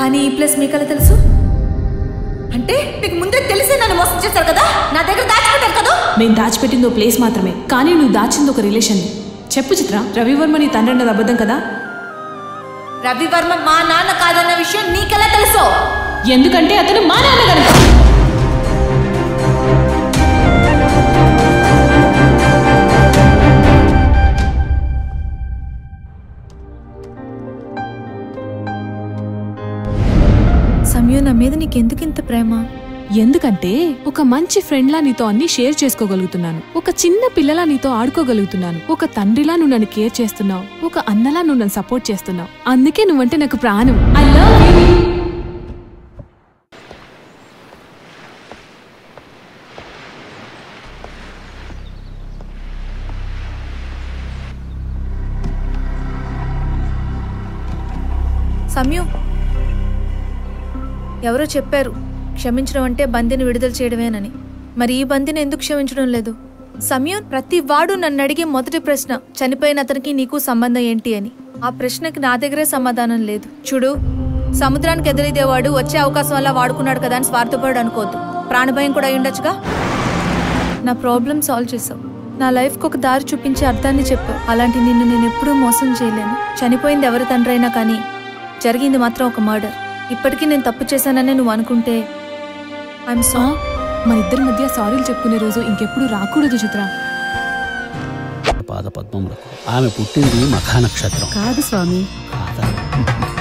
కానీ ఈ ప్లస్ మీకలా తెలుసు అంటే మీకు ముందే తెలిసి నన్ను మోసం చేశారు కదా, నా దగ్గర దాచిపెట్టారు కదా. నేను దాచిపెట్టిందో ప్లేస్ మాత్రమే, కానీ నువ్వు దాచింది ఒక రిలేషన్. చెప్పు చిత్ర, రవివర్మ నీ తండ్రి అన్నది అబద్ధం కదా? రవివర్మ మా నాన్న కాదన్న విషయం నీకెలా తెలుసు? ఎందుకంటే అతను మా నాన్న కనుక. సమయం నా మీద నీకెందుకు ఇంత ప్రేమ? ఎందుకంటే ఒక మంచి ఫ్రెండ్లా నీతో అన్ని షేర్ చేసుకోగలుగుతున్నాను, ఒక చిన్న పిల్లలా నీతో ఆడుకోగలుగుతున్నాను, ఒక తండ్రిలా నువ్వు నన్ను కేర్ చేస్తున్నావు, ఒక అన్నలా నువ్వు నన్ను సపోర్ట్ చేస్తున్నావు. అందుకే నువ్వంటే నాకు ప్రాణం. I love you. సమయం ఎవరో చెప్పారు క్షమించడం అంటే బందీని విడుదల చేయడమేనని. మరి ఈ బందీని ఎందుకు క్షమించడం లేదు? సమయం ప్రతి వాడు నన్ను అడిగే మొదటి ప్రశ్న చనిపోయిన అతనికి నీకు సంబంధం ఏంటి అని. ఆ ప్రశ్నకి నా దగ్గరే సమాధానం లేదు. చూడు, సముద్రానికి ఎదురైదేవాడు వచ్చే అవకాశం వల్ల వాడుకున్నాడు కదా అని స్వార్థపడు అనుకోవద్దు. ప్రాణభయం కూడా అయ్యుండొచ్చుగా. నా ప్రాబ్లం సాల్వ్ చేసావు, నా లైఫ్కి ఒక దారి చూపించే అర్థాన్ని చెప్పావు. అలాంటి నిన్ను నేను ఎప్పుడూ మోసం చేయలేను. చనిపోయింది ఎవరి తండ్రి అయినా కానీ జరిగింది మాత్రం ఒక మర్డర్. ఇప్పటికీ నేను తప్పు చేశానని నువ్వు అనుకుంటే ఐఎమ్ సారీ. మన ఇద్దరి మధ్య సారీలు చెప్పుకునే రోజు ఇంకెప్పుడు రాకూడదు చిత్ర. పాద పద్మములకు ఆమె పుట్టింది మఖా నక్షత్రం కాదు స్వామి. కాదా?